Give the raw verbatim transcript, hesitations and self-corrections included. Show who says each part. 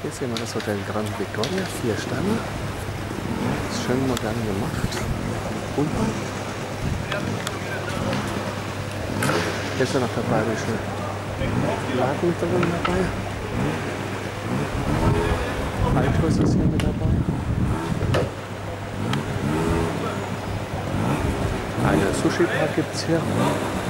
Speaker 1: Hier sehen wir das Hotel Grand Victoria, vier Sterne. Ist schön modern gemacht. Und hier ist ja noch der bayerische Laden mit drin dabei. Althaus ist hier mit dabei. Eine Sushi-Bar gibt es hier.